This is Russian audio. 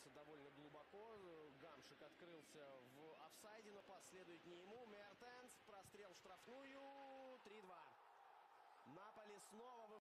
открылся довольно глубоко. Гамшик открылся в офсайде, но пас следует не ему. Мертенс, прострел в штрафную. 3-2. Наполи снова